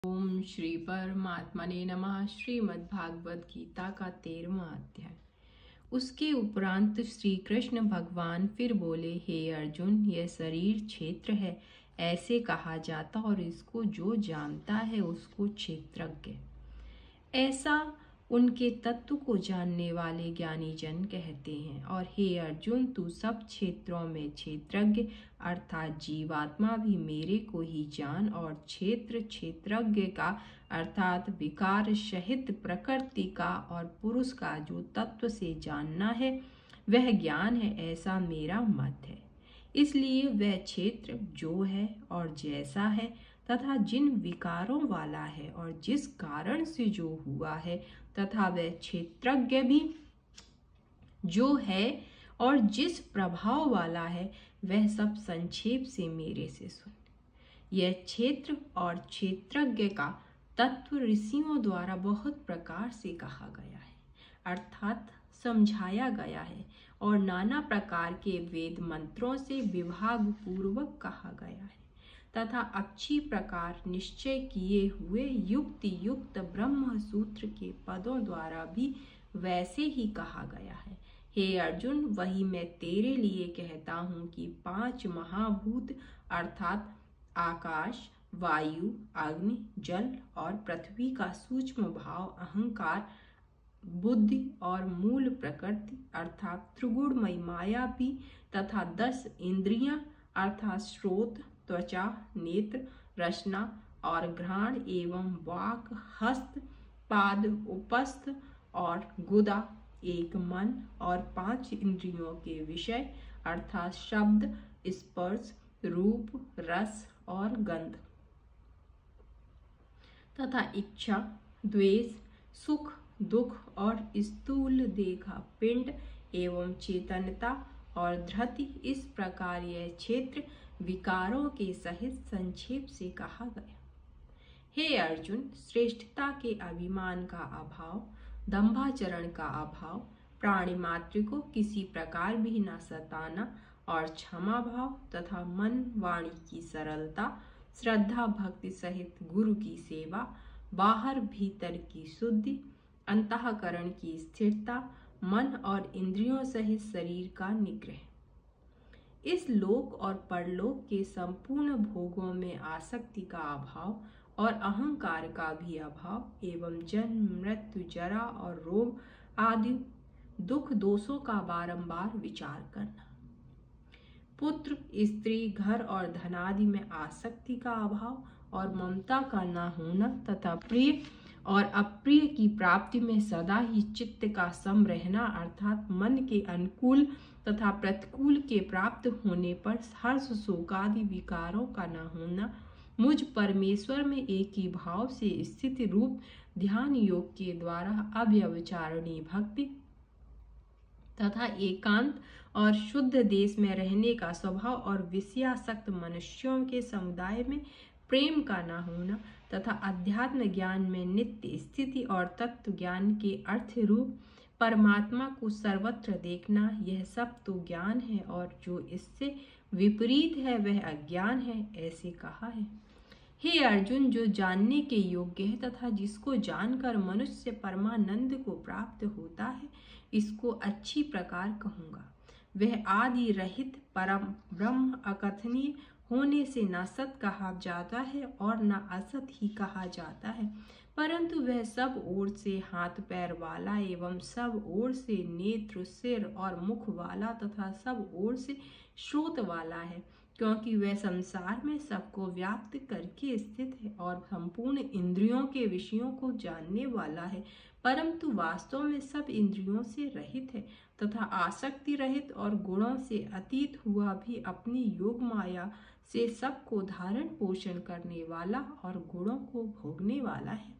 ओम श्री परमात्मने नमः। श्रीमद् भागवत गीता का 13वां अध्याय। उसके उपरांत श्री कृष्ण भगवान फिर बोले, हे अर्जुन, यह शरीर क्षेत्र है ऐसे कहा जाता और इसको जो जानता है उसको क्षेत्रज्ञ ऐसा उनके तत्व को जानने वाले ज्ञानी जन कहते हैं। और हे अर्जुन, तू सब क्षेत्रों में क्षेत्रज्ञ अर्थात जीवात्मा भी मेरे को ही जान, और क्षेत्र क्षेत्रज्ञ का अर्थात विकार सहित प्रकृति का और पुरुष का जो तत्व से जानना है वह ज्ञान है, ऐसा मेरा मत है। इसलिए वह क्षेत्र जो है और जैसा है तथा जिन विकारों वाला है और जिस कारण से जो हुआ है तथा वह क्षेत्रज्ञ भी जो है और जिस प्रभाव वाला है वह सब संक्षेप से मेरे से सुन। यह क्षेत्र और क्षेत्रज्ञ का तत्व ऋषियों द्वारा बहुत प्रकार से कहा गया है अर्थात समझाया गया है, और नाना प्रकार के वेद मंत्रों से विभाग पूर्वक कहा गया है तथा अच्छी प्रकार निश्चय किए हुए युक्ति युक्त ब्रह्म सूत्र के पदों द्वारा भी वैसे ही कहा गया है। हे अर्जुन, वही मैं तेरे लिए कहता हूँ कि 5 महाभूत अर्थात आकाश, वायु, अग्नि, जल और पृथ्वी का सूक्ष्म भाव अहंकार, बुद्धि और मूल प्रकृति अर्थात त्रिगुणमयी माया भी तथा 10 इंद्रियां अर्थात श्रोत, त्वचा, नेत्र, रसना और घ्राण एवं वाक, हस्त, पाद, उपस्थ और गुदा, एक मन और 5 इंद्रियों के विषय अर्थात शब्द, स्पर्श, रूप, रस और गंध तथा इच्छा, द्वेष, सुख, दुख और स्थूल देखा पिंड एवं चेतनता और धृति, इस प्रकार यह क्षेत्र विकारों के सहित संक्षेप से कहा गया। हे अर्जुन, श्रेष्ठता के अभिमान का अभाव, दंभाचरण का अभाव, प्राणी मात्र को किसी प्रकार भी न सताना और क्षमा भाव तथा मन वाणी की सरलता, श्रद्धा भक्ति सहित गुरु की सेवा, बाहर भीतर की शुद्धि, अंतःकरण की स्थिरता, मन और इंद्रियों सहित शरीर का निग्रह, इस लोक और परलोक के संपूर्ण भोगों में आसक्ति का अभाव और अहंकार का भी अभाव एवं जन्म, मृत्यु, जरा और रोग आदि दुख दोषों का बारंबार विचार करना, पुत्र, स्त्री, घर और धनादि में आसक्ति का अभाव और ममता का न होना तथा प्रिय और अप्रिय की प्राप्ति में सदा ही चित्त का सम रहना अर्थात मन के अनुकूल तथा प्रतिकूल के प्राप्त होने पर हर्ष शोकादि विकारों का न होना, मुझ परमेश्वर में एक ही भाव से स्थिति रूप ध्यान योग के द्वारा अव्यभिचारिणी भक्ति तथा एकांत और शुद्ध देश में रहने का स्वभाव और विषयासक्त मनुष्यों के समुदाय में प्रेम का न होना तथा अध्यात्म ज्ञान में नित्य स्थिति और तत्व ज्ञान के अर्थ रूप परमात्मा को सर्वत्र देखना, यह सब तो ज्ञान है और जो इससे विपरीत है वह अज्ञान है, ऐसे कहा है। हे अर्जुन, जो जानने के योग्य है तथा जिसको जानकर मनुष्य परमानंद को प्राप्त होता है, इसको अच्छी प्रकार कहूँगा। वह आदि रहित परम ब्रह्म अकथनीय होने से न सत कहा जाता है और न असत ही कहा जाता है, परंतु वह सब ओर से हाथ पैर वाला एवं सब ओर से नेत्र, सिर और मुख वाला तथा सब ओर से श्रोत वाला है, क्योंकि वह संसार में सबको व्याप्त करके स्थित है और संपूर्ण इंद्रियों के विषयों को जानने वाला है, परंतु वास्तव में सब इंद्रियों से रहित है तथा आसक्ति रहित और गुणों से अतीत हुआ भी अपनी योग माया से सबको धारण पोषण करने वाला और गुणों को भोगने वाला है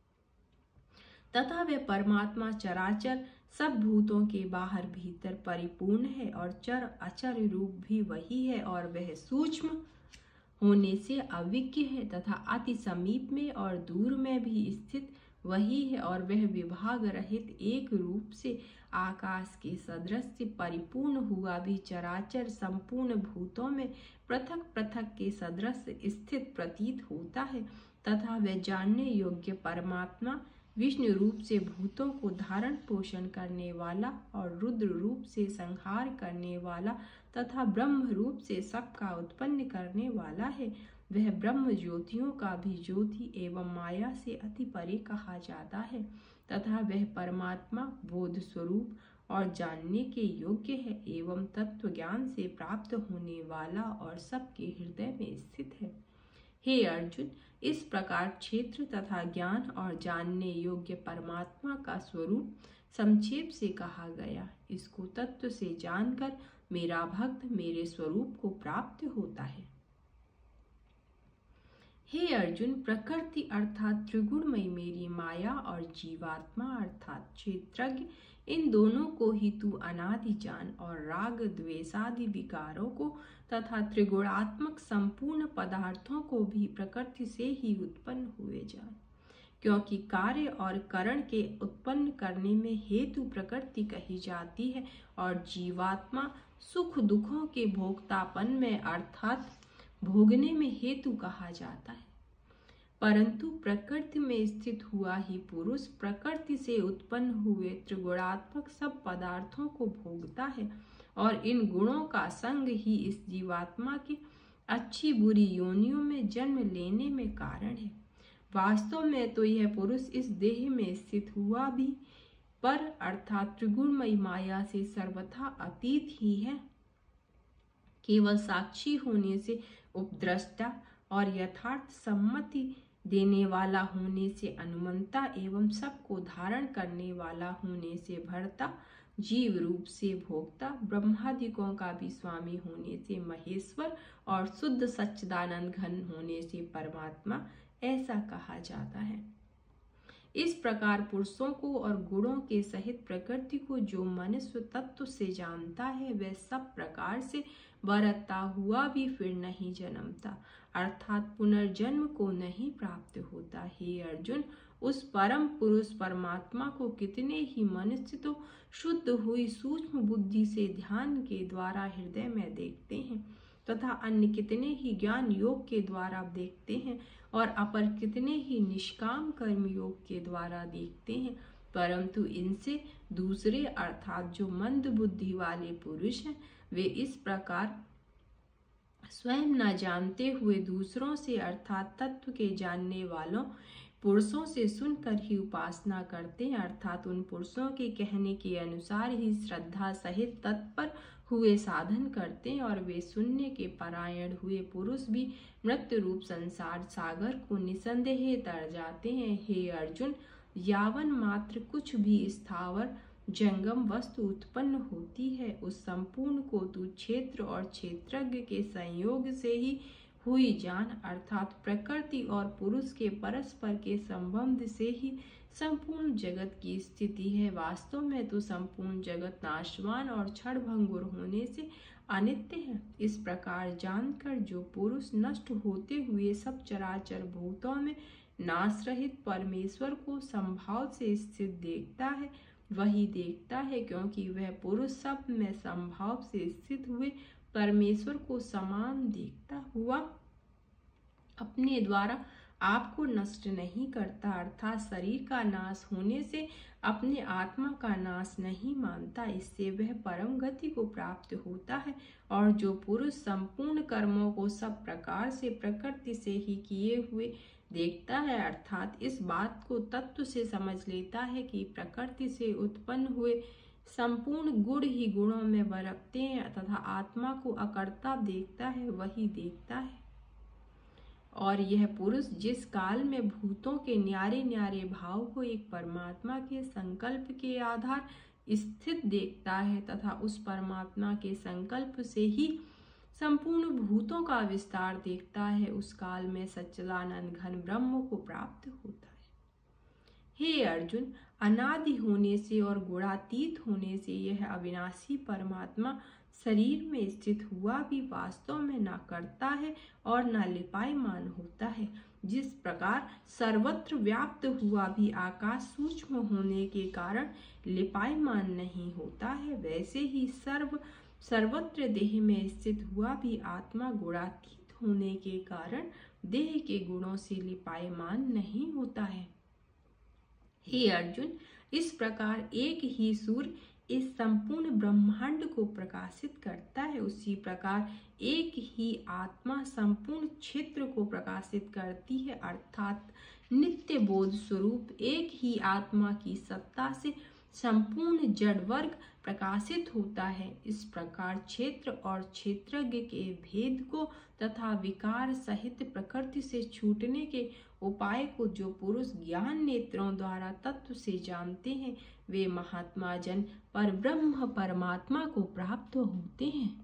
तथा वह परमात्मा चराचर सब भूतों के बाहर भीतर परिपूर्ण है और चर अचर रूप भी वही है, और वह सूक्ष्म होने से अविज्ञ है तथा अति समीप में और दूर में भी स्थित वही है, और वह विभाग रहित एक रूप से आकाश के सदृश परिपूर्ण हुआ भी चराचर संपूर्ण भूतों में पृथक पृथक के सदृश स्थित प्रतीत होता है, तथा वह जानने योग्य परमात्मा विष्णु रूप से भूतों को धारण पोषण करने वाला और रुद्र रूप से संहार करने वाला तथा ब्रह्म रूप से सबका उत्पन्न करने वाला है। वह ब्रह्म ज्योतियों का भी ज्योति एवं माया से अति परे कहा जाता है तथा वह परमात्मा बोध स्वरूप और जानने के योग्य है एवं तत्व ज्ञान से प्राप्त होने वाला और सबके हृदय में स्थित है। हे अर्जुन, इस प्रकार क्षेत्र तथा ज्ञान और जानने योग्य परमात्मा का स्वरूप संक्षेप से कहा गया। इसको तत्व से जानकर मेरा भक्त मेरे स्वरूप को प्राप्त होता है। हे अर्जुन, प्रकृति अर्थात त्रिगुणमयी मेरी माया और जीवात्मा अर्थात क्षेत्रज्ञ, इन दोनों को ही तू अनादि जान और राग द्वेषादि विकारों को तथा त्रिगुणात्मक संपूर्ण पदार्थों को भी प्रकृति से ही उत्पन्न हुए जान। क्योंकि कार्य और करण के उत्पन्न करने में हेतु प्रकृति कही जाती है और जीवात्मा सुख दुखों के भोक्तापन में अर्थात भोगने में हेतु कहा जाता है। परंतु प्रकृति में स्थित हुआ ही पुरुष प्रकृति से उत्पन्न हुए त्रिगुणात्मक सब पदार्थों को भोगता है और इन गुणों का संग ही इस जीवात्मा के अच्छी बुरी योनियों में जन्म लेने में कारण है। वास्तव में तो यह पुरुष इस देह में स्थित हुआ भी पर अर्थात त्रिगुणमयी माया से सर्वथा अतीत ही है। केवल साक्षी होने से उपद्रष्टा और यथार्थ सम्मति देने वाला होने से अनुमंता एवं सबको धारण करने वाला होने से भर्ता, जीव रूप से भोक्ता, ब्रह्मादिकों का भी स्वामी होने से महेश्वर और शुद्ध सच्चिदानंद घन होने से परमात्मा ऐसा कहा जाता है। इस प्रकार पुरुषों को और गुणों के सहित प्रकृति को जो मनुष्य तत्व से जानता है वह सब प्रकार से बरतता हुआ भी फिर नहीं जन्मता अर्थात पुनर्जन्म को नहीं प्राप्त होता। हे अर्जुन, उस परम पुरुष परमात्मा को कितने ही मनुष्य तो शुद्ध हुई सूक्ष्म बुद्धि से ध्यान के द्वारा हृदय में देखते हैं तथा अन्य कितने ही ज्ञान योग के द्वारा देखते हैं और अपर कितने ही निष्काम कर्म योग के द्वारा देखते हैं, परंतु इनसे दूसरे अर्थात जो मंद बुद्धि वाले पुरुष हैं वे इस प्रकार स्वयं न जानते हुए दूसरों से अर्थात तत्व के जानने वालों पुरुषों से सुनकर ही उपासना करते हैं अर्थात उन पुरुषों के कहने के अनुसार ही श्रद्धा सहित तत्पर हुए साधन करते हैं और वे सुनने के परायण हुए पुरुष भी मृत्यु रूप संसार सागर को निसंदेह तर जाते हैं। हे अर्जुन, यावन मात्र कुछ भी स्थावर जंगम वस्तु उत्पन्न होती है उस संपूर्ण को तू क्षेत्र और क्षेत्रज्ञ के संयोग से ही हुई जान अर्थात प्रकृति और पुरुष के परस्पर के संबंध से ही संपूर्ण जगत की स्थिति है। वास्तव में तो संपूर्ण जगत नाशवान और क्षण भंगुर होने से अनित्य है। इस प्रकार जानकर जो पुरुष नष्ट होते हुए सब चराचर भूतों में नाश रहित परमेश्वर को संभाव से स्थित देखता है वही देखता है, क्योंकि वह पुरुष सब में संभाव से स्थित हुए परमेश्वर को समान देखता हुआ अपने द्वारा आपको नष्ट नहीं करता अर्थात शरीर का नाश होने से अपने आत्मा का नाश नहीं मानता। इससे वह परम गति को प्राप्त होता है और जो पुरुष संपूर्ण कर्मों को सब प्रकार से प्रकृति से ही किए हुए देखता है अर्थात इस बात को तत्व से समझ लेता है कि प्रकृति से उत्पन्न हुए संपूर्ण गुण ही गुणों में बरकते हैं तथा आत्मा को अकर्ता देखता है वही देखता है। और यह पुरुष जिस काल में भूतों के न्यारे न्यारे भाव को एक परमात्मा के संकल्प के आधार स्थित देखता है तथा उस परमात्मा के संकल्प से ही संपूर्ण भूतों का विस्तार देखता है, उस काल में सच्चिदानंद घन ब्रह्म को प्राप्त होता है। हे अर्जुन, अनादि होने से और गुणातीत होने से यह अविनाशी परमात्मा शरीर में स्थित हुआ भी वास्तव में न करता है और न लिपायमान होता है। जिस प्रकार सर्वत्र व्याप्त हुआ भी आकाश सूक्ष्म होने के कारण लिपायमान नहीं होता है, वैसे ही सर्वत्र देह में स्थित हुआ भी आत्मा गुणातीत होने के कारण देह के गुणों से लिपायमान नहीं होता है। हे अर्जुन, इस प्रकार एक ही सूर्य इस संपूर्ण ब्रह्मांड को प्रकाशित करता है, उसी प्रकार एक ही आत्मा संपूर्ण क्षेत्र को प्रकाशित करती है, अर्थात नित्य बोध स्वरूप एक ही आत्मा की सत्ता से संपूर्ण जड़ वर्ग प्रकाशित होता है। इस प्रकार क्षेत्र और क्षेत्रज्ञ के भेद को तथा विकार सहित प्रकृति से छूटने के उपाय को जो पुरुष ज्ञान नेत्रों द्वारा तत्व से जानते हैं, वे महात्मा जन परब्रह्म परमात्मा को प्राप्त होते हैं।